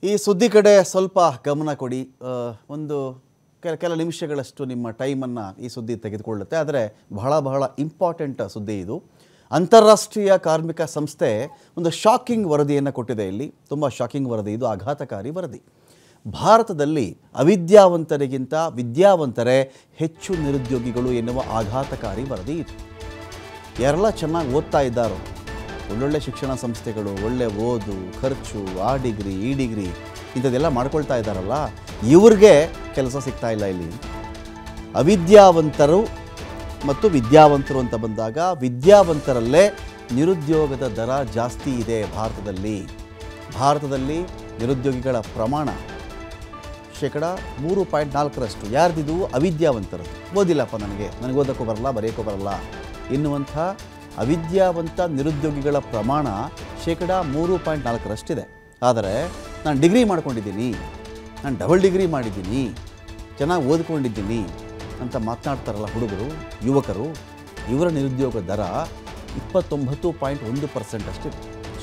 ಈ ಸುದ್ದಿ ಕಡೆ ಸ್ವಲ್ಪ ಗಮನ ಕೊಡಿ. ಒಂದು ಕೆಲ ನಿಮಿಷಗಳಷ್ಟು ನಿಮ್ಮ ಟೈಮನ್ನು ಈ ಸುದ್ದಿ ತೆಗೆದುಕೊಳ್ಳುತ್ತೆ. ಆದರೆ ಬಹಳ ಇಂಪಾರ್ಟೆಂಟ್ ಸುದ್ದಿ ಇದು. ಅಂತಾರಾಷ್ಟ್ರೀಯ ಕಾರ್ಮಿಕ ಸಂಸ್ಥೆ ಒಂದು ಶಾಕಿಂಗ್ ವರದಿಯನ್ನು ಕೊಟ್ಟಿದೆ. ಇಲ್ಲಿ ತುಂಬ ಶಾಕಿಂಗ್ ವರದಿ ಇದು, ಆಘಾತಕಾರಿ ವರದಿ. ಭಾರತದಲ್ಲಿ ಅವಿದ್ಯಾವಂತರಿಗಿಂತ ವಿದ್ಯಾವಂತರೇ ಹೆಚ್ಚು ನಿರುದ್ಯೋಗಿಗಳು ಎನ್ನುವ ಆಘಾತಕಾರಿ ವರದಿ ಇದು. ಯಾರೆಲ್ಲ ಚೆನ್ನಾಗಿ ಓದ್ತಾ ಇದ್ದಾರೋ, ಒಳ್ಳೊಳ್ಳೆ ಶಿಕ್ಷಣ ಸಂಸ್ಥೆಗಳು, ಒಳ್ಳೆ ಓದು, ಖರ್ಚು, ಆ ಡಿಗ್ರಿ ಈ ಡಿಗ್ರಿ ಇಂಥದ್ದೆಲ್ಲ ಮಾಡ್ಕೊಳ್ತಾ ಇದ್ದಾರಲ್ಲ, ಇವ್ರಿಗೆ ಕೆಲಸ ಸಿಗ್ತಾ ಇಲ್ಲ ಇಲ್ಲಿ. ಅವಿದ್ಯಾವಂತರು ಮತ್ತು ವಿದ್ಯಾವಂತರು ಅಂತ ಬಂದಾಗ ವಿದ್ಯಾವಂತರಲ್ಲೇ ನಿರುದ್ಯೋಗದ ದರ ಜಾಸ್ತಿ ಇದೆ ಭಾರತದಲ್ಲಿ. ಭಾರತದಲ್ಲಿ ನಿರುದ್ಯೋಗಿಗಳ ಪ್ರಮಾಣ 3.4%. ಯಾರ್ದಿದು? ಅವಿದ್ಯಾವಂತರು. ಓದಿಲ್ಲಪ್ಪ, ನನಗೆ ಓದೋಕ್ಕೂ ಬರಲ್ಲ, ಬರೆಯೋಕ್ಕೂ ಬರಲ್ಲ ಎನ್ನುವಂಥ ಅವಿದ್ಯಾವಂತ ನಿರುದ್ಯೋಗಿಗಳ ಪ್ರಮಾಣ 3.4%. ಆದರೆ ನಾನು ಡಿಗ್ರಿ ಮಾಡ್ಕೊಂಡಿದ್ದೀನಿ, ನಾನು ಡಬಲ್ ಡಿಗ್ರಿ ಮಾಡಿದ್ದೀನಿ, ಚೆನ್ನಾಗಿ ಓದ್ಕೊಂಡಿದ್ದೀನಿ ಅಂತ ಮಾತನಾಡ್ತಾರಲ್ಲ ಹುಡುಗರು, ಯುವಕರು, ಇವರ ನಿರುದ್ಯೋಗ ದರ 29.1% ಅಷ್ಟಿದೆ.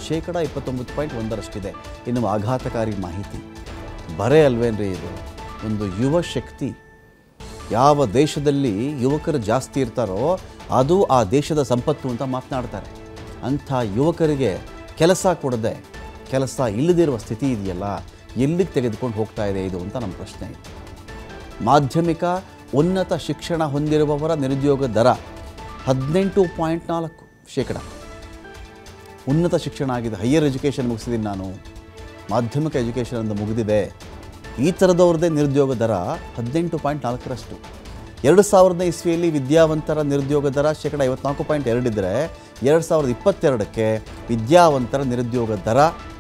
29.1% ಎನ್ನುವ ಆಘಾತಕಾರಿ ಮಾಹಿತಿ. ಬರೇ ಅಲ್ವೇನ್ರಿ ಇದು? ಒಂದು ಯುವ ಶಕ್ತಿ. ಯಾವ ದೇಶದಲ್ಲಿ ಯುವಕರು ಜಾಸ್ತಿ ಇರ್ತಾರೋ ಅದು ಆ ದೇಶದ ಸಂಪತ್ತು ಅಂತ ಮಾತನಾಡ್ತಾರೆ. ಅಂಥ ಯುವಕರಿಗೆ ಕೆಲಸ ಕೊಡದೆ, ಕೆಲಸ ಇಲ್ಲದಿರುವ ಸ್ಥಿತಿ ಇದೆಯಲ್ಲ, ಎಲ್ಲಿಗೆ ತೆಗೆದುಕೊಂಡು ಹೋಗ್ತಾ ಇದೆ ಇದು ಅಂತ ನಮ್ಮ ಪ್ರಶ್ನೆ ಇದೆ. ಮಾಧ್ಯಮಿಕ ಉನ್ನತ ಶಿಕ್ಷಣ ಹೊಂದಿರುವವರ ನಿರುದ್ಯೋಗ ದರ 18.4%. ಉನ್ನತ ಶಿಕ್ಷಣ ಆಗಿದೆ, ಹೈಯರ್ ಎಜುಕೇಷನ್ ಮುಗಿಸಿದ್ದೀನಿ ನಾನು, ಮಾಧ್ಯಮಿಕ ಎಜುಕೇಷನ್ ಅಂತ ಮುಗಿದಿದೆ, ಈ ಥರದವ್ರದ್ದೇ ನಿರುದ್ಯೋಗ ದರ 18.4%. 2000ನೇ ಇಸ್ವಿಯಲ್ಲಿ ವಿದ್ಯಾವಂತರ ನಿರುದ್ಯೋಗ ದರ 54.2 ಇದ್ದರೆ 2022ಕ್ಕೆ ವಿದ್ಯಾವಂತರ ನಿರುದ್ಯೋಗ ದರ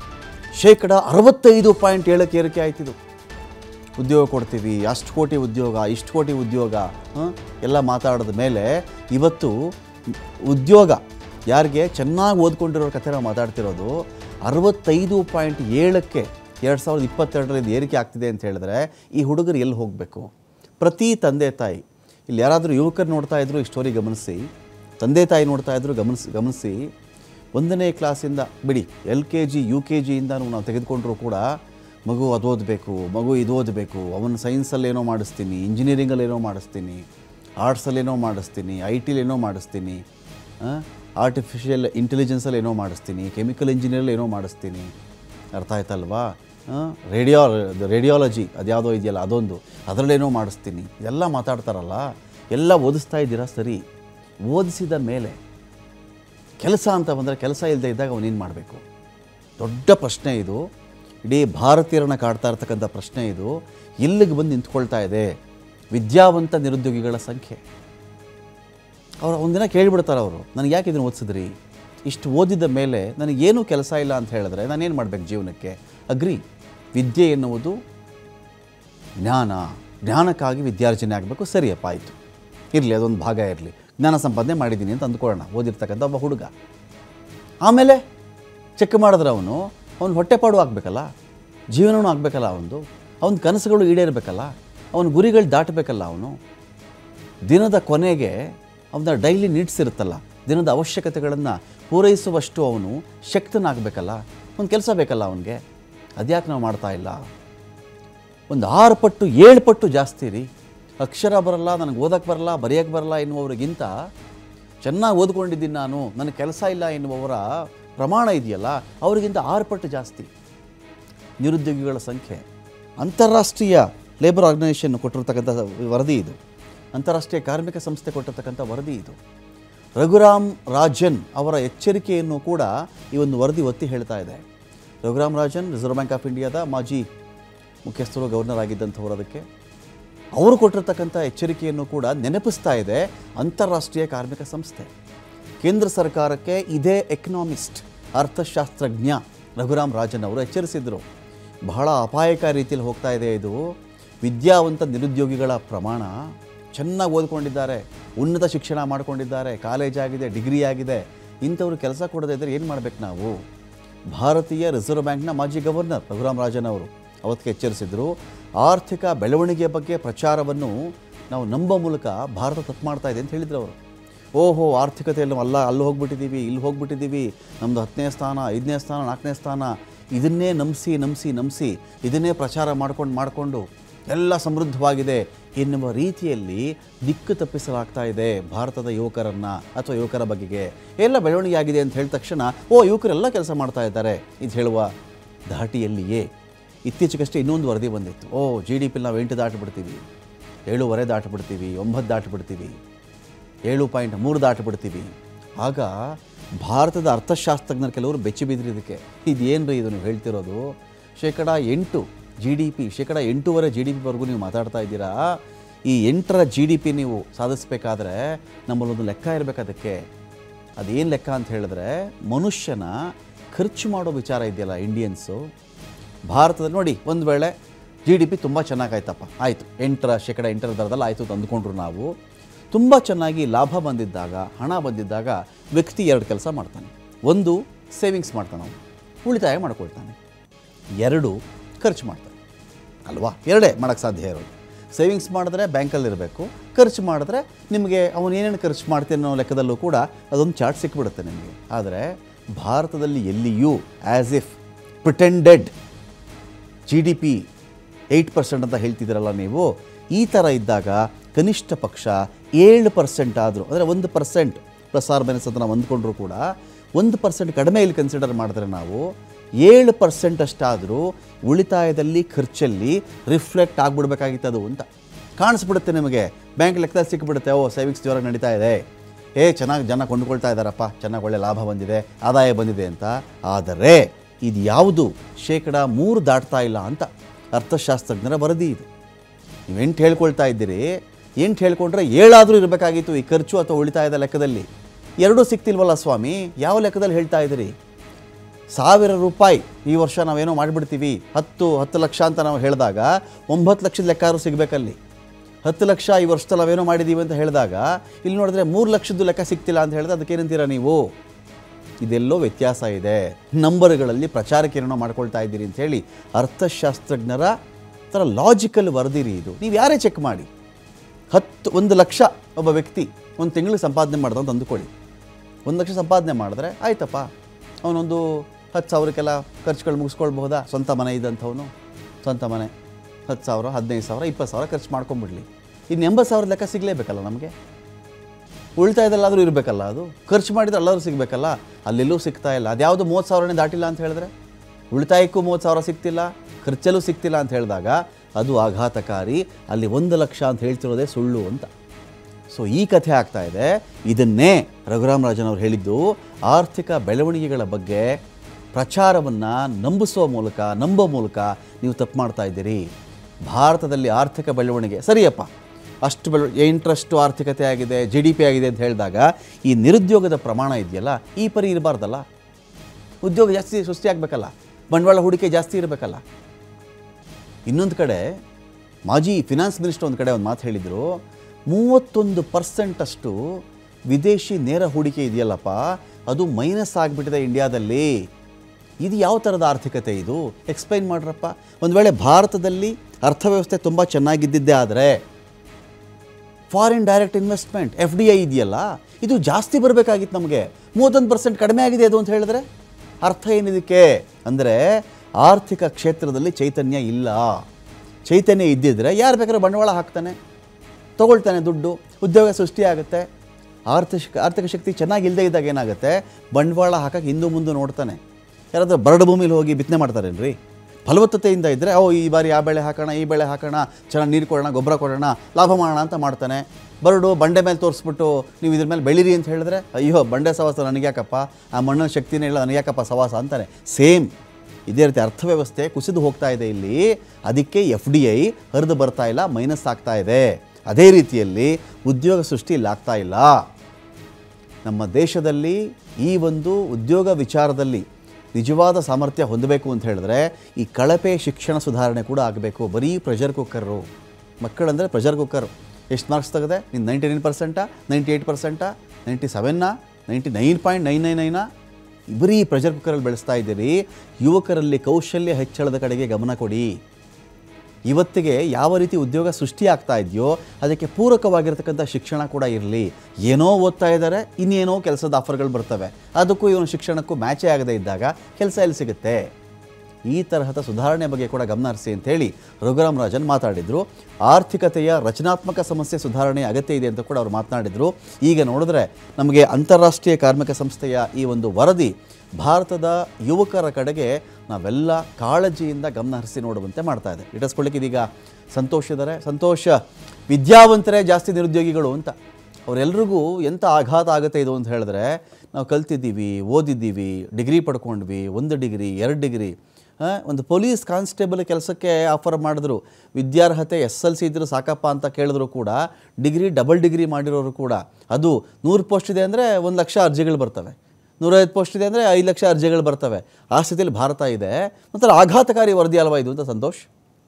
65.7ಕ್ಕೆ ಏರಿಕೆ ಆಯ್ತಿದ್ದು. ಉದ್ಯೋಗ ಕೊಡ್ತೀವಿ, ಅಷ್ಟು ಕೋಟಿ ಉದ್ಯೋಗ, ಇಷ್ಟು ಕೋಟಿ ಉದ್ಯೋಗ ಎಲ್ಲ ಮಾತಾಡಿದ ಮೇಲೆ ಇವತ್ತು ಉದ್ಯೋಗ ಯಾರಿಗೆ ಚೆನ್ನಾಗಿ ಓದ್ಕೊಂಡಿರೋ ಕಥೆ ನಾವು ಮಾತಾಡ್ತಿರೋದು 65.7ಕ್ಕೆ 2022ರಲ್ಲಿ ಏರಿಕೆ ಆಗ್ತಿದೆ ಅಂತ ಹೇಳಿದ್ರೆ ಈ ಹುಡುಗರು ಎಲ್ಲಿ ಹೋಗಬೇಕು? ಪ್ರತಿ ತಂದೆ ತಾಯಿ, ಇಲ್ಲಿ ಯಾರಾದರೂ ಯುವಕರು ನೋಡ್ತಾ ಇದ್ರು ಈ ಸ್ಟೋರಿ ಗಮನಿಸಿ, ತಂದೆ ತಾಯಿ ನೋಡ್ತಾ ಇದ್ರು ಗಮನಿಸಿ. 1ನೇ ಕ್ಲಾಸಿಂದ ಬಿಡಿ, LKG UKGಯಿಂದ ನಾವು ತೆಗೆದುಕೊಂಡ್ರೂ ಕೂಡ ಮಗು ಅದು ಓದಬೇಕು, ಮಗು ಇದು ಓದಬೇಕು, ಅವನು ಸೈನ್ಸಲ್ಲೇನೋ ಮಾಡಿಸ್ತೀನಿ, ಇಂಜಿನಿಯರಿಂಗಲ್ಲೇನೋ ಮಾಡಿಸ್ತೀನಿ, ಆರ್ಟ್ಸಲ್ಲೇನೋ ಮಾಡಿಸ್ತೀನಿ, IT ಮಾಡಿಸ್ತೀನಿ, ಆರ್ಟಿಫಿಷಿಯಲ್ ಇಂಟೆಲಿಜೆನ್ಸಲ್ಲೇನೋ ಮಾಡಿಸ್ತೀನಿ, ಕೆಮಿಕಲ್ ಇಂಜಿನಿಯರಲ್ಲೇನೋ ಮಾಡಿಸ್ತೀನಿ. ಅರ್ಥ ಆಯ್ತಲ್ವಾ? ರೇಡಿಯಾಲಜಿ ಅದ್ಯಾವುದೋ ಇದೆಯಲ್ಲ ಅದೊಂದು, ಅದರಲ್ಲೇನೋ ಮಾಡಿಸ್ತೀನಿ, ಇದೆಲ್ಲ ಮಾತಾಡ್ತಾರಲ್ಲ. ಎಲ್ಲ ಓದಿಸ್ತಾ ಇದ್ದೀರಾ ಸರಿ, ಓದಿಸಿದ ಮೇಲೆ ಕೆಲಸ ಅಂತ ಬಂದರೆ ಕೆಲಸ ಇಲ್ಲದೆ ಇದ್ದಾಗ ಅವನೇನು ಮಾಡಬೇಕು? ದೊಡ್ಡ ಪ್ರಶ್ನೆ ಇದು. ಇಡೀ ಭಾರತೀಯರನ್ನ ಕಾಡ್ತಾ ಇರ್ತಕ್ಕಂಥ ಪ್ರಶ್ನೆ ಇದು. ಇಲ್ಲಿಗೆ ಬಂದು ನಿಂತ್ಕೊಳ್ತಾ ಇದೆ ವಿದ್ಯಾವಂತ ನಿರುದ್ಯೋಗಿಗಳ ಸಂಖ್ಯೆ. ಅವ್ರು ಒಂದಿನ ಕೇಳಿಬಿಡ್ತಾರೆ ಅವರು, ನನಗೆ ಯಾಕೆ ಇದನ್ನು ಓದಿಸಿದ್ರಿ? ಇಷ್ಟು ಓದಿದ ಮೇಲೆ ನನಗೇನೂ ಕೆಲಸ ಇಲ್ಲ ಅಂತ ಹೇಳಿದ್ರೆ ನಾನೇನು ಮಾಡಬೇಕು ಜೀವನಕ್ಕೆ? ಅಗ್ರಿ. ವಿದ್ಯೆ ಎನ್ನುವುದು ಜ್ಞಾನಕ್ಕಾಗಿ ವಿದ್ಯಾರ್ಜನೆ ಆಗಬೇಕು. ಸರಿಯಪ್ಪ, ಆಯಿತು, ಇರಲಿ, ಅದೊಂದು ಭಾಗ ಇರಲಿ, ಜ್ಞಾನ ಸಂಪಾದನೆ ಮಾಡಿದ್ದೀನಿ ಅಂತ ಅಂದ್ಕೊಳ್ಳೋಣ, ಓದಿರ್ತಕ್ಕಂಥ ಒಬ್ಬ ಹುಡುಗ. ಆಮೇಲೆ ಚೆಕ್ ಮಾಡಿದ್ರೆ ಅವನು ಹೊಟ್ಟೆಪಾಡು ಆಗಬೇಕಲ್ಲ, ಜೀವನವೂ ಆಗಬೇಕಲ್ಲ, ಅವನ ಕನಸುಗಳು ಈಡೇರಬೇಕಲ್ಲ, ಅವನ ಗುರಿಗಳು ದಾಟಬೇಕಲ್ಲ. ಅವನು ದಿನದ ಕೊನೆಗೆ ಅವನ ಡೈಲಿ ನೀಡ್ಸ್ ಇರುತ್ತಲ್ಲ, ದಿನದ ಅವಶ್ಯಕತೆಗಳನ್ನು ಪೂರೈಸುವಷ್ಟು ಅವನು ಶಕ್ತನಾಗಬೇಕಲ್ಲ, ಒಂದು ಕೆಲಸ ಬೇಕಲ್ಲ ಅವನಿಗೆ. ಅದ್ಯಾಕೆ ನಾವು ಮಾಡ್ತಾ ಇಲ್ಲ? ಒಂದು 6 ಪಟ್ಟು 7 ಪಟ್ಟು ಜಾಸ್ತಿ ರೀ. ಅಕ್ಷರ ಬರಲ್ಲ, ನನಗೆ ಓದಕ್ಕೆ ಬರಲ್ಲ, ಬರೆಯೋಕ್ಕೆ ಬರಲ್ಲ ಎನ್ನುವವರಿಗಿಂತ ಚೆನ್ನಾಗಿ ಓದ್ಕೊಂಡಿದ್ದೀನಿ ನಾನು, ನನಗೆ ಕೆಲಸ ಇಲ್ಲ ಎನ್ನುವವರ ಪ್ರಮಾಣ ಇದೆಯಲ್ಲ, ಅವರಿಗಿಂತ 6 ಪಟ್ಟು ಜಾಸ್ತಿ ನಿರುದ್ಯೋಗಿಗಳ ಸಂಖ್ಯೆ. ಅಂತಾರಾಷ್ಟ್ರೀಯ ಲೇಬರ್ ಆರ್ಗನೈಸೇಷನ್ ಕೊಟ್ಟಿರ್ತಕ್ಕಂಥ ವರದಿ ಇದು, ಅಂತಾರಾಷ್ಟ್ರೀಯ ಕಾರ್ಮಿಕ ಸಂಸ್ಥೆ ಕೊಟ್ಟಿರ್ತಕ್ಕಂಥ ವರದಿ ಇದು. ರಘುರಾಮ್ ರಾಜನ್ ಅವರ ಎಚ್ಚರಿಕೆಯನ್ನು ಕೂಡ ಈ ಒಂದು ವರದಿ ಒತ್ತಿ ಹೇಳ್ತಾ ಇದೆ. Raghuram Rajan Reserve Bank of ಇಂಡಿಯಾದ ಮಾಜಿ ಮುಖ್ಯಸ್ಥರು, ಗವರ್ನರ್ ಆಗಿದ್ದಂಥವರು. ಅದಕ್ಕೆ ಅವರು ಕೊಟ್ಟಿರ್ತಕ್ಕಂಥ ಎಚ್ಚರಿಕೆಯನ್ನು ಕೂಡ ನೆನಪಿಸ್ತಾ ಇದೆ ಅಂತಾರಾಷ್ಟ್ರೀಯ ಕಾರ್ಮಿಕ ಸಂಸ್ಥೆ. ಕೇಂದ್ರ ಸರ್ಕಾರಕ್ಕೆ ಇದೇ ಎಕನಾಮಿಸ್ಟ್, ಅರ್ಥಶಾಸ್ತ್ರಜ್ಞ ರಘುರಾಮ್ ರಾಜನ್ ಅವರು ಎಚ್ಚರಿಸಿದರು. ಬಹಳ ಅಪಾಯಕಾರಿ ರೀತಿಯಲ್ಲಿ ಹೋಗ್ತಾ ಇದೆ ಇದು. ವಿದ್ಯಾವಂತ ನಿರುದ್ಯೋಗಿಗಳ ಪ್ರಮಾಣ, ಚೆನ್ನಾಗಿ ಓದ್ಕೊಂಡಿದ್ದಾರೆ, ಉನ್ನತ ಶಿಕ್ಷಣ ಮಾಡ್ಕೊಂಡಿದ್ದಾರೆ, ಕಾಲೇಜ್ ಆಗಿದೆ, ಡಿಗ್ರಿ ಆಗಿದೆ, ಇಂಥವ್ರು ಕೆಲಸ ಕೊಡದೇ ಇದ್ದರೆ ಏನು ಮಾಡಬೇಕು ನಾವು? ಭಾರತೀಯ ರಿಸರ್ವ್ ಬ್ಯಾಂಕ್ನ ಮಾಜಿ ಗವರ್ನರ್ ರಘುರಾಮ್ ರಾಜನ್ ಅವರು ಅವತ್ತಿಗೆ ಎಚ್ಚರಿಸಿದರು. ಆರ್ಥಿಕ ಬೆಳವಣಿಗೆಯ ಬಗ್ಗೆ ಪ್ರಚಾರವನ್ನು ನಾವು ನಂಬೋ ಮೂಲಕ ಭಾರತ ತಪ್ಪು ಮಾಡ್ತಾ ಇದೆ ಅಂತ ಹೇಳಿದರು ಅವರು. ಓಹೋ, ಆರ್ಥಿಕತೆಯಲ್ಲಿ ಅಲ್ಲಿ ಹೋಗ್ಬಿಟ್ಟಿದ್ದೀವಿ, ಇಲ್ಲಿ ಹೋಗ್ಬಿಟ್ಟಿದ್ದೀವಿ, ನಮ್ಮದು 10ನೇ ಸ್ಥಾನ, 5ನೇ ಸ್ಥಾನ, 4ನೇ ಸ್ಥಾನ, ಇದನ್ನೇ ನಂಬಿಸಿ ಇದನ್ನೇ ಪ್ರಚಾರ ಮಾಡಿಕೊಂಡು ಎಲ್ಲ ಸಮೃದ್ಧವಾಗಿದೆ ಎನ್ನುವ ರೀತಿಯಲ್ಲಿ ದಿಕ್ಕು ತಪ್ಪಿಸಲಾಗ್ತಾ ಇದೆ ಭಾರತದ ಯುವಕರನ್ನು ಅಥವಾ ಯುವಕರ ಬಗೆಗೆ. ಎಲ್ಲ ಬೆಳವಣಿಗೆ ಆಗಿದೆ ಅಂತ ಹೇಳಿದ ತಕ್ಷಣ ಯುವಕರೆಲ್ಲ ಕೆಲಸ ಮಾಡ್ತಾ ಇದ್ದಾರೆ ಇದು ಹೇಳುವ ಧಾಟಿಯಲ್ಲಿಯೇ ಇತ್ತೀಚೆಗಷ್ಟೇ ಇನ್ನೊಂದು ವರದಿ ಬಂದಿತ್ತು. GDP ನಾವು 8 ದಾಟಿಬಿಡ್ತೀವಿ, 7.5 ದಾಟಿಬಿಡ್ತೀವಿ, 9 ದಾಟಿಬಿಡ್ತೀವಿ, 7.3 ದಾಟಿಬಿಡ್ತೀವಿ. ಆಗ ಭಾರತದ ಅರ್ಥಶಾಸ್ತ್ರಜ್ಞರು ಕೆಲವರು ಬೆಚ್ಚಿ ಬಿದ್ದರು. ಇದಕ್ಕೆ ಇದೇನು ಇದು ನೀವು ಹೇಳ್ತಿರೋದು? 8% GDP, 8.5% GDPವರೆಗೂ ನೀವು ಮಾತಾಡ್ತಾ ಇದ್ದೀರಾ. ಈ 8ರ GDP ನೀವು ಸಾಧಿಸಬೇಕಾದ್ರೆ ನಮ್ಮಲ್ಲೊಂದು ಲೆಕ್ಕ ಇರಬೇಕು. ಅದಕ್ಕೆ ಅದೇನು ಲೆಕ್ಕ ಅಂತ ಹೇಳಿದ್ರೆ, ಮನುಷ್ಯನ ಖರ್ಚು ಮಾಡೋ ವಿಚಾರ ಇದೆಯಲ್ಲ, ಇಂಡಿಯನ್ಸು ಭಾರತದಲ್ಲಿ ನೋಡಿ, ಒಂದು ವೇಳೆ GDP ತುಂಬ ಚೆನ್ನಾಗಾಯ್ತಪ್ಪ, ಆಯಿತು 8% ದರದಲ್ಲಿ ಆಯಿತು ಅಂತ ಅಂದ್ಕೊಂಡ್ರು ನಾವು. ತುಂಬ ಚೆನ್ನಾಗಿ ಲಾಭ ಬಂದಿದ್ದಾಗ, ಹಣ ಬಂದಿದ್ದಾಗ ವ್ಯಕ್ತಿ 2 ಕೆಲಸ ಮಾಡ್ತಾನೆ. 1 ಸೇವಿಂಗ್ಸ್ ಮಾಡ್ತಾನೆ, ಅವನು ಉಳಿತಾಯ ಮಾಡ್ಕೊಳ್ತಾನೆ. 2 ಖರ್ಚು ಮಾಡ್ತಾನೆ ಅಲ್ವಾ? 2 ಮಾಡೋಕ್ಕೆ ಸಾಧ್ಯ ಇರೋದು. ಸೇವಿಂಗ್ಸ್ ಮಾಡಿದ್ರೆ ಬ್ಯಾಂಕಲ್ಲಿರಬೇಕು, ಖರ್ಚು ಮಾಡಿದ್ರೆ ನಿಮಗೆ ಅವನು ಏನೇನು ಖರ್ಚು ಮಾಡ್ತೀನಿ ಅನ್ನೋ ಲೆಕ್ಕದಲ್ಲೂ ಕೂಡ ಅದೊಂದು ಚಾರ್ಟ್ ಸಿಕ್ಬಿಡುತ್ತೆ ನಿಮಗೆ. ಆದರೆ ಭಾರತದಲ್ಲಿ ಎಲ್ಲಿಯೂ ಆ್ಯಸ್ ಇಫ್ ಪ್ರಿಟೆಂಡೆಡ್ GDP 8% ಅಂತ ಹೇಳ್ತಿದ್ದೀರಲ್ಲ ನೀವು, ಈ ಥರ ಇದ್ದಾಗ ಕನಿಷ್ಠ ಪಕ್ಷ 7% ಆದರೂ, ಅಂದರೆ 1% ಪ್ಲಸ್ ಆರ್ ಮೈನಸ್ ಅಂತ ನಾವು ಅಂದ್ಕೊಂಡ್ರೂ ಕೂಡ 1% ಕಡಿಮೆ ಇಲ್ಲಿ ಕನ್ಸಿಡರ್ ಮಾಡಿದ್ರೆ ನಾವು 7% ಅಷ್ಟಾದರೂ ಉಳಿತಾಯದಲ್ಲಿ ಖರ್ಚಲ್ಲಿ ರಿಫ್ಲೆಕ್ಟ್ ಆಗಿಬಿಡ್ಬೇಕಾಗಿತ್ತು ಅದು ಅಂತ ಕಾಣಿಸ್ಬಿಡುತ್ತೆ ನಿಮಗೆ. ಬ್ಯಾಂಕ್ ಲೆಕ್ಕದಲ್ಲಿ ಸಿಕ್ಕಿಬಿಡುತ್ತೆ, ಸೇವಿಂಗ್ಸ್ ಜೋರಾಗಿ ನಡೀತಾ ಇದೆ, ಚೆನ್ನಾಗಿ ಜನ ಕೊಂಡುಕೊಳ್ತಾ ಇದ್ದಾರಪ್ಪ, ಚೆನ್ನಾಗಿ ಒಳ್ಳೆ ಲಾಭ ಬಂದಿದೆ, ಆದಾಯ ಬಂದಿದೆ ಅಂತ. ಆದರೆ ಇದು ಯಾವುದು 3% ದಾಟ್ತಾ ಇಲ್ಲ ಅಂತ ಅರ್ಥಶಾಸ್ತ್ರಜ್ಞರ ವರದಿ ಇದು. ನೀವು 8 ಹೇಳ್ಕೊಳ್ತಾ ಇದ್ದೀರಿ, 8 ಹೇಳ್ಕೊಂಡ್ರೆ 7 ಆದರೂ ಇರಬೇಕಾಗಿತ್ತು ಈ ಖರ್ಚು ಅಥವಾ ಉಳಿತಾಯದ ಲೆಕ್ಕದಲ್ಲಿ. 2 ಸಿಗ್ತಿಲ್ವಲ್ಲ ಸ್ವಾಮಿ, ಯಾವ ಲೆಕ್ಕದಲ್ಲಿ ಹೇಳ್ತಾ ಇದ್ದೀರಿ? 1000 ರೂಪಾಯಿ ಈ ವರ್ಷ ನಾವೇನೋ ಮಾಡಿಬಿಡ್ತೀವಿ, 10 ಲಕ್ಷ ಅಂತ ನಾವು ಹೇಳಿದಾಗ 9 ಲಕ್ಷದ ಲೆಕ್ಕಾರು ಸಿಗಬೇಕಲ್ಲಿ. 10 ಲಕ್ಷ ಈ ವರ್ಷದಲ್ಲಿ ನಾವೇನೋ ಮಾಡಿದ್ದೀವಿ ಅಂತ ಹೇಳಿದಾಗ ಇಲ್ಲಿ ನೋಡಿದ್ರೆ 3 ಲಕ್ಷದ್ದು ಲೆಕ್ಕ ಸಿಗ್ತಿಲ್ಲ ಅಂತ ಹೇಳಿದ್ರೆ ಅದಕ್ಕೇನಂತೀರ ನೀವು? ಇದೆಲ್ಲೋ ವ್ಯತ್ಯಾಸ ಇದೆ, ನಂಬರ್ಗಳಲ್ಲಿ ಪ್ರಚಾರಕ್ಕೆ ಏನೋ ಮಾಡ್ಕೊಳ್ತಾ ಇದ್ದೀರಿ ಅಂಥೇಳಿ ಅರ್ಥಶಾಸ್ತ್ರಜ್ಞರ ಥರ ಲಾಜಿಕಲ್ ವರದಿರಿ ಇದು. ನೀವು ಯಾರೇ ಚೆಕ್ ಮಾಡಿ, 1 ಲಕ್ಷ ಒಬ್ಬ ವ್ಯಕ್ತಿ ಒಂದು ತಿಂಗಳಿಗೆ ಸಂಪಾದನೆ ಮಾಡ್ದ ಅಂತ ಅಂದುಕೊಳ್ಳಿ. 1 ಲಕ್ಷ ಸಂಪಾದನೆ ಮಾಡಿದ್ರೆ ಆಯ್ತಪ್ಪ, ಅವನೊಂದು 10,000ಕ್ಕೆಲ್ಲ ಖರ್ಚುಗಳು ಮುಗಿಸ್ಕೊಳ್ಬಹುದಾ? ಸ್ವಂತ ಮನೆ ಇದ್ದಂಥವನು, ಸ್ವಂತ ಮನೆ 10,000, 15,000, 20,000 ಖರ್ಚು ಮಾಡ್ಕೊಂಬಿಡ್ಲಿ. ಇನ್ನು 80,000 ಲೆಕ್ಕ ಸಿಗಲೇಬೇಕಲ್ಲ ನಮಗೆ. ಉಳಿತಾಯದಲ್ಲಾದರೂ ಇರಬೇಕಲ್ಲ, ಅದು ಖರ್ಚು ಮಾಡಿದ್ರೆ ಎಲ್ಲರೂ ಸಿಗಬೇಕಲ್ಲ. ಅಲ್ಲೆಲ್ಲೂ ಸಿಗ್ತಾ ಇಲ್ಲ. ಅದ್ಯಾವುದು 30,000ನೇ ದಾಟಿಲ್ಲ ಅಂತ ಹೇಳಿದ್ರೆ, ಉಳಿತಾಯಕ್ಕೂ 30,000 ಸಿಗ್ತಿಲ್ಲ, ಖರ್ಚಲ್ಲೂ ಸಿಗ್ತಿಲ್ಲ ಅಂತ ಹೇಳಿದಾಗ ಅದು ಆಘಾತಕಾರಿ. ಅಲ್ಲಿ 1 ಲಕ್ಷ ಅಂತ ಹೇಳ್ತಿರೋದೇ ಸುಳ್ಳು ಅಂತ. ಸೊ ಈ ಕಥೆ ಆಗ್ತಾ ಇದೆ. ಇದನ್ನೇ ರಘುರಾಮ್ ರಾಜನ್ ಅವರು ಹೇಳಿದ್ದು, ಆರ್ಥಿಕ ಬೆಳವಣಿಗೆಗಳ ಬಗ್ಗೆ ಪ್ರಚಾರವನ್ನು ನಂಬೋ ಮೂಲಕ ನೀವು ತಪ್ಪು ಮಾಡ್ತಾ ಇದ್ದೀರಿ. ಭಾರತದಲ್ಲಿ ಆರ್ಥಿಕ ಬೆಳವಣಿಗೆ ಸರಿಯಪ್ಪ, ಅಷ್ಟು 8% ಆರ್ಥಿಕತೆ ಆಗಿದೆ, GDP ಆಗಿದೆ ಅಂತ ಹೇಳಿದಾಗ ಈ ನಿರುದ್ಯೋಗದ ಪ್ರಮಾಣ ಇದೆಯಲ್ಲ, ಈ ಪರಿ ಇರಬಾರ್ದಲ್ಲ. ಉದ್ಯೋಗ ಜಾಸ್ತಿ ಸೃಷ್ಟಿಯಾಗಬೇಕಲ್ಲ, ಬಂಡವಾಳ ಹೂಡಿಕೆ ಜಾಸ್ತಿ ಇರಬೇಕಲ್ಲ. ಇನ್ನೊಂದು ಕಡೆ ಮಾಜಿ ಫಿನಾನ್ಸ್ ಮಿನಿಸ್ಟರ್ ಒಂದು ಕಡೆ ಒಂದು ಮಾತು ಹೇಳಿದರು, 31% ಅಷ್ಟು ವಿದೇಶಿ ನೇರ ಹೂಡಿಕೆ ಇದೆಯಲ್ಲಪ್ಪ, ಅದು ಮೈನಸ್ ಆಗಿಬಿಟ್ಟಿದೆ ಇಂಡಿಯಾದಲ್ಲಿ. ಇದು ಯಾವ ಥರದ ಆರ್ಥಿಕತೆ ಇದು? ಎಕ್ಸ್ಪ್ಲೈನ್ ಮಾಡ್ರಪ್ಪ. ಒಂದು ವೇಳೆ ಭಾರತದಲ್ಲಿ ಅರ್ಥವ್ಯವಸ್ಥೆ ತುಂಬ ಚೆನ್ನಾಗಿದ್ದಿದ್ದೇ ಆದರೆ ಫಾರಿನ್ ಡೈರೆಕ್ಟ್ ಇನ್ವೆಸ್ಟ್ಮೆಂಟ್ FDI ಇದೆಯಲ್ಲ, ಇದು ಜಾಸ್ತಿ ಬರಬೇಕಾಗಿತ್ತು ನಮಗೆ. 31% ಕಡಿಮೆ ಆಗಿದೆ ಅದು ಅಂತ ಹೇಳಿದ್ರೆ ಅರ್ಥ ಏನಿದಕ್ಕೆ? ಅಂದರೆ ಆರ್ಥಿಕ ಕ್ಷೇತ್ರದಲ್ಲಿ ಚೈತನ್ಯ ಇಲ್ಲ. ಚೈತನ್ಯ ಇದ್ದಿದ್ದರೆ ಯಾರು ಬೇಕಾದ್ರೂ ಬಂಡವಾಳ ಹಾಕ್ತಾನೆ, ತೊಗೊಳ್ತಾನೆ, ದುಡ್ಡು, ಉದ್ಯೋಗ ಸೃಷ್ಟಿಯಾಗುತ್ತೆ. ಆರ್ಥಿಕ ಶಕ್ತಿ ಚೆನ್ನಾಗಿಲ್ಲದೆ ಇದ್ದಾಗ ಏನಾಗುತ್ತೆ, ಬಂಡವಾಳ ಹಾಕಕ್ಕೆ ಹಿಂದೂ ಮುಂದೆ ನೋಡ್ತಾನೆ. ಯಾರಾದರೂ ಬರಡು ಭೂಮಿಲಿ ಹೋಗಿ ಬಿತ್ತನೆ ಮಾಡ್ತಾರೇನ್ರಿ? ಫಲವತ್ತತೆಯಿಂದ ಇದ್ದರೆ ಈ ಬಾರಿ ಆ ಬೆಳೆ ಹಾಕೋಣ, ಈ ಬೆಳೆ ಹಾಕೋಣ, ಚೆನ್ನಾಗಿ ನೀರು ಕೊಡೋಣ, ಗೊಬ್ಬರ ಕೊಡೋಣ, ಲಾಭ ಮಾಡೋಣ ಅಂತ ಮಾಡ್ತಾನೆ. ಬರಡು ಬಂಡೆ ಮೇಲೆ ತೋರಿಸ್ಬಿಟ್ಟು ನೀವು ಇದ್ರ ಮೇಲೆ ಬೆಳೀರಿ ಅಂತ ಹೇಳಿದ್ರೆ, ಅಯ್ಯೋ ಬಂಡೆ ಸವಾಸ ನನಗ್ಯಾಕಪ್ಪ, ಆ ಮಣ್ಣಿನ ಶಕ್ತಿನೇ ಇಲ್ಲ ನನಗ್ಯಾಕಪ್ಪ ಸವಾಸ ಅಂತಾನೆ. ಸೇಮ್ ಇದೇ ರೀತಿ ಅರ್ಥವ್ಯವಸ್ಥೆ ಕುಸಿದು ಹೋಗ್ತಾ ಇದೆ ಇಲ್ಲಿ. ಅದಕ್ಕೆ FDI ಹರಿದು ಬರ್ತಾ ಇಲ್ಲ, ಮೈನಸ್ ಆಗ್ತಾ ಇದೆ. ಅದೇ ರೀತಿಯಲ್ಲಿ ಉದ್ಯೋಗ ಸೃಷ್ಟಿ ಇಲ್ಲಿ ಆಗ್ತಾ ಇಲ್ಲ. ನಮ್ಮ ದೇಶದಲ್ಲಿ ಈ ಒಂದು ಉದ್ಯೋಗ ವಿಚಾರದಲ್ಲಿ ನಿಜವಾದ ಸಾಮರ್ಥ್ಯ ಹೊಂದಬೇಕು ಅಂತ ಹೇಳಿದ್ರೆ ಈ ಕಳಪೆ ಶಿಕ್ಷಣ ಸುಧಾರಣೆ ಕೂಡ ಆಗಬೇಕು. ಬರೀ ಪ್ರೆಷರ್ ಕುಕ್ಕರು ಮಕ್ಕಳಂದರೆ ಪ್ರೆಷರ್ ಕುಕ್ಕರು. ಎಷ್ಟು ಮಾರ್ಕ್ಸ್ ತೆಗೆದೆ ನೀನು? 99%, 98%, 97, 99.999? ಬರೀ ಪ್ರೆಷರ್ ಕುಕ್ಕರಲ್ಲಿ ಬೆಳೆಸ್ತಾ ಇದ್ದೀರಿ. ಯುವಕರಲ್ಲಿ ಕೌಶಲ್ಯ ಹೆಚ್ಚಳದ ಕಡೆಗೆ ಗಮನ ಕೊಡಿ. ಇವತ್ತಿಗೆ ಯಾವ ರೀತಿ ಉದ್ಯೋಗ ಸೃಷ್ಟಿ ಆಗ್ತಾ ಇದೆಯೋ ಅದಕ್ಕೆ ಪೂರಕವಾಗಿರ್ತಕ್ಕಂಥ ಶಿಕ್ಷಣ ಕೂಡ ಇರಲಿ. ಏನೋ ಓದ್ತಾ ಇದ್ದಾರೆ, ಇನ್ನೇನೋ ಕೆಲಸದ ಆಫರ್ಗಳು ಬರ್ತವೆ, ಅದಕ್ಕೂ ಇವನು ಶಿಕ್ಷಣಕ್ಕೂ ಮ್ಯಾಚೇ ಆಗದೇ ಇದ್ದಾಗ ಕೆಲಸ ಎಲ್ಲಿ ಸಿಗುತ್ತೆ? ಈ ತರಹದ ಸುಧಾರಣೆ ಬಗ್ಗೆ ಕೂಡ ಗಮನ ಹರಿಸಿ ಅಂತೇಳಿ ರಘುರಾಮ್ ರಾಜನ್ ಮಾತಾಡಿದರು. ಆರ್ಥಿಕತೆಯ ರಚನಾತ್ಮಕ ಸಮಸ್ಯೆ ಸುಧಾರಣೆ ಅಗತ್ಯ ಇದೆ ಅಂತ ಕೂಡ ಅವರು ಮಾತನಾಡಿದರು. ಈಗ ನೋಡಿದ್ರೆ ನಮಗೆ ಅಂತಾರಾಷ್ಟ್ರೀಯ ಕಾರ್ಮಿಕ ಸಂಸ್ಥೆಯ ಈ ಒಂದು ವರದಿ ಭಾರತದ ಯುವಕರ ಕಡೆಗೆ ನಾವೆಲ್ಲ ಕಾಳಜಿಯಿಂದ ಗಮನ ಹರಿಸಿ ನೋಡುವಂತೆ ಮಾಡ್ತಾ ಇದೆ. ಇಟ್ಟಿಸ್ಕೊಳ್ಳಿಕ್ಕೆ ಇದೀಗ ಸಂತೋಷ್ ಇದ್ದಾರೆ. ಸಂತೋಷ, ವಿದ್ಯಾವಂತರೇ ಜಾಸ್ತಿ ನಿರುದ್ಯೋಗಿಗಳು ಅಂತ ಅವರೆಲ್ರಿಗೂ ಎಂಥ ಆಘಾತ ಆಗುತ್ತೆ ಇದು ಅಂತ ಹೇಳಿದ್ರೆ, ನಾವು ಕಲ್ತಿದ್ದೀವಿ, ಓದಿದ್ದೀವಿ, ಡಿಗ್ರಿ ಪಡ್ಕೊಂಡ್ವಿ, 1 ಡಿಗ್ರಿ 2 ಡಿಗ್ರಿ, ಒಂದು ಪೊಲೀಸ್ ಕಾನ್ಸ್ಟೇಬಲ್ ಕೆಲಸಕ್ಕೆ ಆಫರ್ ಮಾಡಿದ್ರು, ವಿದ್ಯಾರ್ಹತೆ SLC ಇದ್ದರೂ ಸಾಕಪ್ಪ ಅಂತ ಕೇಳಿದ್ರು ಕೂಡ ಡಿಗ್ರಿ ಡಬಲ್ ಡಿಗ್ರಿ ಮಾಡಿರೋರು ಕೂಡ, ಅದು 100 ಪೋಸ್ಟ್ ಇದೆ ಅಂದರೆ 1 ಲಕ್ಷ ಅರ್ಜಿಗಳು ಬರ್ತವೆ, 150 ಪೋಸ್ಟ್ ಇದೆ ಅಂದರೆ 5 ಲಕ್ಷ ಅರ್ಜಿಗಳು ಬರ್ತವೆ. ಆ ಸ್ಥಿತಿಯಲ್ಲಿ ಭಾರತ ಇದೆ. ಮತ್ತು ಆಘಾತಕಾರಿ ವರದಿ ಅಲ್ವಾ ಇದು ಅಂತ ಸಂತೋಷ್?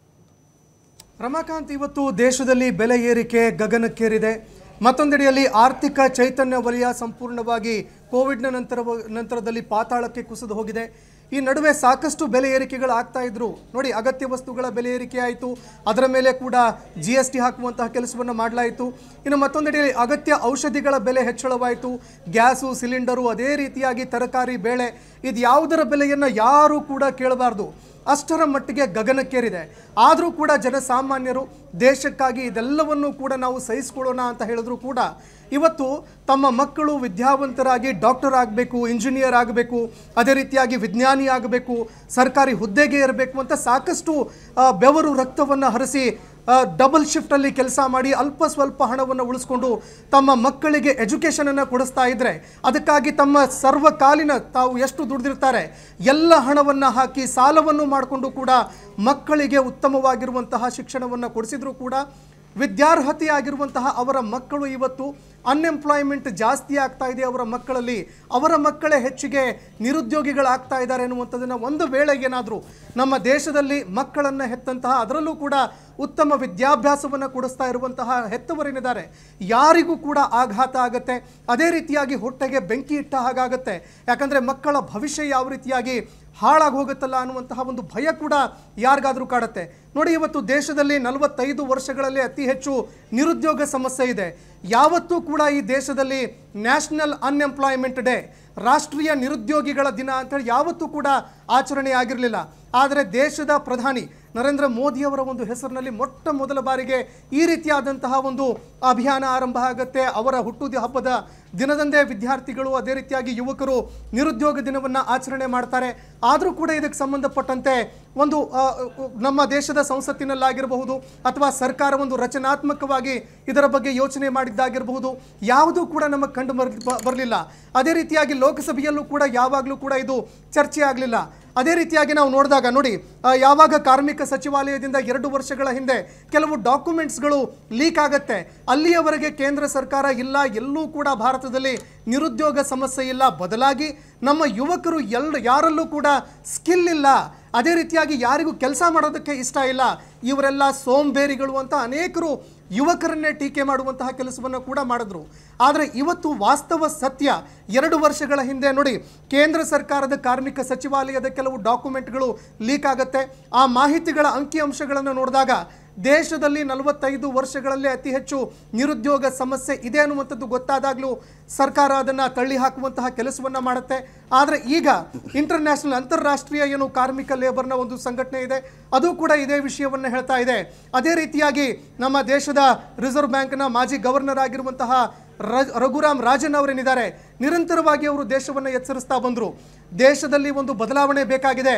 ರಮಾಕಾಂತ್, ಇವತ್ತು ದೇಶದಲ್ಲಿ ಬೆಲೆ ಏರಿಕೆ ಗಗನಕ್ಕೇರಿದೆ. ಮತ್ತೊಂದೆಡೆಯಲ್ಲಿ ಆರ್ಥಿಕ ಚೈತನ್ಯ ವಲಯ ಸಂಪೂರ್ಣವಾಗಿ ಕೋವಿಡ್ನ ನಂತರದಲ್ಲಿ ಪಾತಾಳಕ್ಕೆ ಕುಸಿದು ಹೋಗಿದೆ. ಈ ನಡುವೆ ಸಾಕಷ್ಟು ಬೆಲೆ ಏರಿಕೆಗಳಾಗ್ತಾ ಇದ್ರು ನೋಡಿ. ಅಗತ್ಯ ವಸ್ತುಗಳ ಬೆಲೆ ಏರಿಕೆ ಆಯಿತು, ಅದರ ಮೇಲೆ ಕೂಡ GST ಹಾಕುವಂತಹ ಕೆಲಸವನ್ನು ಮಾಡಲಾಯಿತು. ಇನ್ನು ಮತ್ತೊಂದೆಡೆಯಲ್ಲಿ ಅಗತ್ಯ ಔಷಧಿಗಳ ಬೆಲೆ ಹೆಚ್ಚಳವಾಯಿತು, ಗ್ಯಾಸು, ಸಿಲಿಂಡರು, ಅದೇ ರೀತಿಯಾಗಿ ತರಕಾರಿ, ಬೇಳೆ, ಇದು ಯಾವುದರ ಬೆಲೆಯನ್ನು ಯಾರೂ ಕೂಡ ಕೇಳಬಾರ್ದು, ಅಷ್ಟರ ಮಟ್ಟಿಗೆ ಗಗನಕ್ಕೇರಿದೆ. ಆದರೂ ಕೂಡ ಜನಸಾಮಾನ್ಯರು ದೇಶಕ್ಕಾಗಿ ಇದೆಲ್ಲವನ್ನೂ ಕೂಡ ನಾವು ಸಹಿಸಿಕೊಳ್ಳೋಣ ಅಂತ ಹೇಳಿದ್ರು ಕೂಡ ಇವತ್ತು ತಮ್ಮ ಮಕ್ಕಳು ವಿದ್ಯಾವಂತರಾಗಿ ಡಾಕ್ಟರ್ ಆಗಬೇಕು, ಇಂಜಿನಿಯರ್ ಆಗಬೇಕು, ಅದೇ ರೀತಿಯಾಗಿ ವಿಜ್ಞಾನಿ ಆಗಬೇಕು, ಸರ್ಕಾರಿ ಹುದ್ದೆಗೆ ಇರಬೇಕು ಅಂತ ಸಾಕಷ್ಟು ಬೆವರು ರಕ್ತವನ್ನು ಹರಿಸಿ ಡಬಲ್ ಶಿಫ್ಟಲ್ಲಿ ಕೆಲಸ ಮಾಡಿ ಅಲ್ಪ ಸ್ವಲ್ಪ ಹಣವನ್ನು ಉಳಿಸ್ಕೊಂಡು ತಮ್ಮ ಮಕ್ಕಳಿಗೆ ಎಜುಕೇಷನನ್ನು ಕೊಡಿಸ್ತಾ ಇದ್ದರೆ, ಅದಕ್ಕಾಗಿ ತಮ್ಮ ಸರ್ವಕಾಲಿನ ತಾವು ಎಷ್ಟು ದುಡಿದಿರ್ತಾರೆ ಎಲ್ಲ ಹಣವನ್ನು ಹಾಕಿ ಸಾಲವನ್ನು ಮಾಡಿಕೊಂಡು ಕೂಡ ಮಕ್ಕಳಿಗೆ ಉತ್ತಮವಾಗಿರುವಂತಹ ಶಿಕ್ಷಣವನ್ನು ಕೊಡಿಸಿದ್ರು ಕೂಡ ವಿದ್ಯಾರ್ಹತೆಯಾಗಿರುವಂತಹ ಅವರ ಮಕ್ಕಳು ಇವತ್ತು ಅನ್ಎಂಪ್ಲಾಯ್ಮೆಂಟ್ ಜಾಸ್ತಿ ಆಗ್ತಾ ಇದೆ. ಅವರ ಮಕ್ಕಳಲ್ಲಿ ಅವರ ಮಕ್ಕಳೇ ಹೆಚ್ಚಿಗೆ ನಿರುದ್ಯೋಗಿಗಳಾಗ್ತಾ ಇದ್ದಾರೆ ಅನ್ನುವಂಥದ್ದನ್ನು ಒಂದು ವೇಳೆ ಏನಾದರೂ ನಮ್ಮ ದೇಶದಲ್ಲಿ ಮಕ್ಕಳನ್ನು ಹೆತ್ತಂತಹ, ಅದರಲ್ಲೂ ಕೂಡ ಉತ್ತಮ ವಿದ್ಯಾಭ್ಯಾಸವನ್ನು ಕೊಡಿಸ್ತಾ ಇರುವಂತಹ ಹೆತ್ತವರೇನಿದ್ದಾರೆ ಯಾರಿಗೂ ಕೂಡ ಆಘಾತ ಆಗುತ್ತೆ. ಅದೇ ರೀತಿಯಾಗಿ ಹೊಟ್ಟೆಗೆ ಬೆಂಕಿ ಇಟ್ಟ ಹಾಗಾಗುತ್ತೆ. ಯಾಕಂದರೆ ಮಕ್ಕಳ ಭವಿಷ್ಯ ಯಾವ ರೀತಿಯಾಗಿ ಹಾಳಾಗಿ ಹೋಗುತ್ತಲ್ಲ ಅನ್ನುವಂತಹ ಒಂದು ಭಯ ಕೂಡ ಯಾರಿಗಾದರೂ ಕಾಡುತ್ತೆ. ನೋಡಿ, ಇವತ್ತು ದೇಶದಲ್ಲಿ 45 ವರ್ಷಗಳಲ್ಲಿ ಅತಿ ಹೆಚ್ಚು ನಿರುದ್ಯೋಗ ಸಮಸ್ಯೆ ಇದೆ. ಯಾವತ್ತೂ ಕೂಡ ಈ ದೇಶದಲ್ಲಿ ನ್ಯಾಷನಲ್ ಅನ್ಎಂಪ್ಲಾಯ್ಮೆಂಟ್ ಡೇ, ರಾಷ್ಟ್ರೀಯ ನಿರುದ್ಯೋಗಿಗಳ ದಿನ ಅಂತೇಳಿ ಯಾವತ್ತೂ ಕೂಡ ಆಚರಣೆ ಆಗಿರಲಿಲ್ಲ. ಆದರೆ ದೇಶದ ಪ್ರಧಾನಿ ನರೇಂದ್ರ ಮೋದಿಯವರ ಒಂದು ಹೆಸರಿನಲ್ಲಿ ಮೊಟ್ಟ ಮೊದಲ ಬಾರಿಗೆ ಈ ರೀತಿಯಾದಂತಹ ಒಂದು ಅಭಿಯಾನ ಆರಂಭ ಆಗುತ್ತೆ. ಅವರ ಹುಟ್ಟುಹಬ್ಬದ ದಿನದಂದೇ ವಿದ್ಯಾರ್ಥಿಗಳು, ಅದೇ ರೀತಿಯಾಗಿ ಯುವಕರು ನಿರುದ್ಯೋಗ ದಿನವನ್ನು ಆಚರಣೆ ಮಾಡ್ತಾರೆ. ಆದರೂ ಕೂಡ ಇದಕ್ಕೆ ಸಂಬಂಧಪಟ್ಟಂತೆ ಒಂದು ನಮ್ಮ ದೇಶದ ಸಂಸತ್ತಿನಲ್ಲಾಗಿರಬಹುದು ಅಥವಾ ಸರ್ಕಾರ ಒಂದು ರಚನಾತ್ಮಕವಾಗಿ ಇದರ ಬಗ್ಗೆ ಯೋಚನೆ ಮಾಡಿದ್ದಾಗಿರಬಹುದು, ಯಾವುದೂ ಕೂಡ ನಮಗೆ ಕಂಡು ಬರಲಿಲ್ಲ. ಅದೇ ರೀತಿಯಾಗಿ ಲೋಕಸಭೆಯಲ್ಲೂ ಕೂಡ ಯಾವಾಗಲೂ ಕೂಡ ಇದು ಚರ್ಚೆ ಆಗಲಿಲ್ಲ. ಅದೇ ರೀತಿಯಾಗಿ ನಾವು ನೋಡಿದಾಗ ನೋಡಿ, ಯಾವಾಗ ಕಾರ್ಮಿಕ ಸಚಿವಾಲಯದಿಂದ 2 ವರ್ಷಗಳ ಹಿಂದೆ ಕೆಲವು ಡಾಕ್ಯುಮೆಂಟ್ಸ್ಗಳು ಲೀಕ್ ಆಗುತ್ತೆ, ಅಲ್ಲಿಯವರೆಗೆ ಕೇಂದ್ರ ಸರ್ಕಾರ ಇಲ್ಲ, ಎಲ್ಲೂ ಕೂಡ ಭಾರತದಲ್ಲಿ ನಿರುದ್ಯೋಗ ಸಮಸ್ಯೆ ಇಲ್ಲ, ಬದಲಾಗಿ ನಮ್ಮ ಯುವಕರು ಯಾರಲ್ಲೂ ಕೂಡ ಸ್ಕಿಲ್ ಇಲ್ಲ, ಅದೇ ರೀತಿಯಾಗಿ ಯಾರಿಗೂ ಕೆಲಸ ಮಾಡೋದಕ್ಕೆ ಇಷ್ಟ ಇಲ್ಲ, ಇವರೆಲ್ಲ ಸೋಂಬೇರಿಗಳು ಅಂತ ಅನೇಕರು ಯುವಕರನ್ನೇ ಟೀಕೆ ಮಾಡುವಂತಹ ಕೆಲಸವನ್ನು ಕೂಡ ಮಾಡಿದ್ರು. ಆದರೆ ಇವತ್ತು ವಾಸ್ತವ ಸತ್ಯ, 2 ವರ್ಷಗಳ ಹಿಂದೆ ನೋಡಿ ಕೇಂದ್ರ ಸರ್ಕಾರದ ಕಾರ್ಮಿಕ ಸಚಿವಾಲಯದ ಕೆಲವು ಡಾಕ್ಯುಮೆಂಟ್ಗಳು ಲೀಕ್ ಆಗುತ್ತೆ. ಆ ಮಾಹಿತಿಗಳ ಅಂಕಿಅಂಶಗಳನ್ನು ನೋಡಿದಾಗ ದೇಶದಲ್ಲಿ 45 ವರ್ಷಗಳಲ್ಲಿ ಅತಿ ಹೆಚ್ಚು ನಿರುದ್ಯೋಗ ಸಮಸ್ಯೆ ಇದೆ ಅನ್ನುವಂಥದ್ದು ಗೊತ್ತಾದಾಗಲೂ ಸರ್ಕಾರ ಅದನ್ನು ತಳ್ಳಿ ಹಾಕುವಂತಹ ಕೆಲಸವನ್ನು ಮಾಡುತ್ತೆ. ಆದರೆ ಈಗ ಇಂಟರ್ನ್ಯಾಷನಲ್, ಅಂತಾರಾಷ್ಟ್ರೀಯ ಏನು ಕಾರ್ಮಿಕ ಲೇಬರ್ನ ಒಂದು ಸಂಘಟನೆ ಇದೆ, ಅದು ಕೂಡ ಇದೇ ವಿಷಯವನ್ನು ಹೇಳ್ತಾ ಇದೆ. ಅದೇ ರೀತಿಯಾಗಿ ನಮ್ಮ ದೇಶದ ರಿಸರ್ವ್ ಬ್ಯಾಂಕ್ನ ಮಾಜಿ ಗವರ್ನರ್ ಆಗಿರುವಂತಹ ರಘುರಾಮ್ ರಾಜನ್ ಅವರೇನಿದ್ದಾರೆ, ನಿರಂತರವಾಗಿ ಅವರು ದೇಶವನ್ನು ಎಚ್ಚರಿಸ್ತಾ ಬಂದರು. ದೇಶದಲ್ಲಿ ಒಂದು ಬದಲಾವಣೆ ಬೇಕಾಗಿದೆ.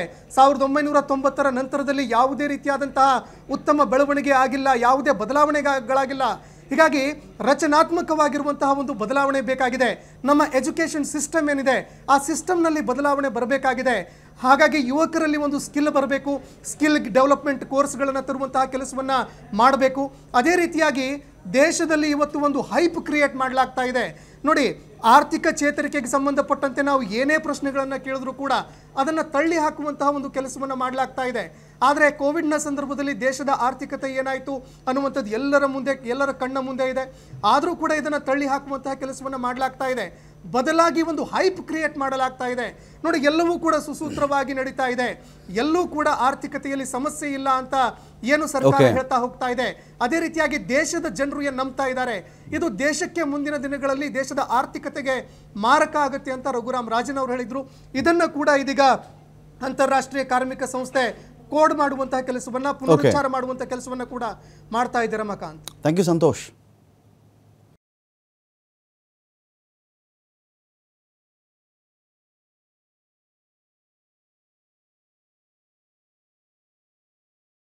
1990ರ ನಂತರದಲ್ಲಿ ಯಾವುದೇ ರೀತಿಯಾದಂತಹ ಉತ್ತಮ ಬೆಳವಣಿಗೆ ಆಗಿಲ್ಲ, ಯಾವುದೇ ಬದಲಾವಣೆಗಳಾಗಿಲ್ಲ. ಹೀಗಾಗಿ ರಚನಾತ್ಮಕವಾಗಿರುವಂತಹ ಒಂದು ಬದಲಾವಣೆ ಬೇಕಾಗಿದೆ. ನಮ್ಮ ಎಜುಕೇಷನ್ ಸಿಸ್ಟಮ್ ಏನಿದೆ ಆ ಸಿಸ್ಟಮ್ನಲ್ಲಿ ಬದಲಾವಣೆ ಬರಬೇಕಾಗಿದೆ. ಹಾಗಾಗಿ ಯುವಕರಲ್ಲಿ ಒಂದು ಸ್ಕಿಲ್ ಬರಬೇಕು, ಸ್ಕಿಲ್ ಡೆವಲಪ್ಮೆಂಟ್ ಕೋರ್ಸ್ಗಳನ್ನು ತರುವಂತಹ ಕೆಲಸವನ್ನು ಮಾಡಬೇಕು. ಅದೇ ರೀತಿಯಾಗಿ ದೇಶದಲ್ಲಿ ಇವತ್ತು ಒಂದು ಹೈಪ್ ಕ್ರಿಯೇಟ್ ಮಾಡಲಾಗ್ತಾ ಇದೆ. ನೋಡಿ, ಆರ್ಥಿಕ ಚೇತರಿಕೆಗೆ ಸಂಬಂಧಪಟ್ಟಂತೆ ನಾವು ಏನೇ ಪ್ರಶ್ನೆಗಳನ್ನು ಕೇಳಿದ್ರು ಕೂಡ ಅದನ್ನು ತಳ್ಳಿ ಹಾಕುವಂತಹ ಒಂದು ಕೆಲಸವನ್ನು ಮಾಡಲಾಗ್ತಾ ಇದೆ. ಆದರೆ ಕೋವಿಡ್ನ ಸಂದರ್ಭದಲ್ಲಿ ದೇಶದ ಆರ್ಥಿಕತೆ ಏನಾಯಿತು ಅನ್ನುವಂಥದ್ದು ಎಲ್ಲರ ಕಣ್ಣ ಮುಂದೆ ಇದೆ. ಆದರೂ ಕೂಡ ಇದನ್ನು ತಳ್ಳಿ ಹಾಕುವಂತಹ ಕೆಲಸವನ್ನು ಮಾಡಲಾಗ್ತಾ ಇದೆ. ಬದಲಾಗಿ ಒಂದು ಹೈಪ್ ಕ್ರಿಯೇಟ್ ಮಾಡಲಾಗ್ತಾ ಇದೆ. ನೋಡಿ, ಎಲ್ಲವೂ ಕೂಡ ಸುಸೂತ್ರವಾಗಿ ನಡೀತಾ ಇದೆ, ಎಲ್ಲೂ ಕೂಡ ಆರ್ಥಿಕತೆಯಲ್ಲಿ ಸಮಸ್ಯೆ ಇಲ್ಲ ಅಂತ ಏನು ಸರ್ಕಾರ ಹೇಳ್ತಾ ಹೋಗ್ತಾ ಇದೆ. ಅದೇ ರೀತಿಯಾಗಿ ದೇಶದ ಜನರು ಏನು ನಂಬ್ತಾ ಇದ್ದಾರೆ, ಇದು ದೇಶಕ್ಕೆ ಮುಂದಿನ ದಿನಗಳಲ್ಲಿ ದೇಶದ ಆರ್ಥಿಕತೆಗೆ ಮಾರಕ ಆಗುತ್ತೆ ಅಂತ ರಘುರಾಮ್ ರಾಜನ್ ಅವರು ಹೇಳಿದ್ರು. ಇದನ್ನು ಕೂಡ ಇದೀಗ ಅಂತಾರಾಷ್ಟ್ರೀಯ ಕಾರ್ಮಿಕ ಸಂಸ್ಥೆ ಕೋಡ್ ಮಾಡುವಂತಹ ಕೆಲಸವನ್ನ, ಪುನರುಚ್ಚಾರ ಮಾಡುವಂತಹ ಕೆಲಸವನ್ನ ಕೂಡ ಮಾಡ್ತಾ ಇದೆ ರಮಾಕಾಂತ್. Thank you Santosh.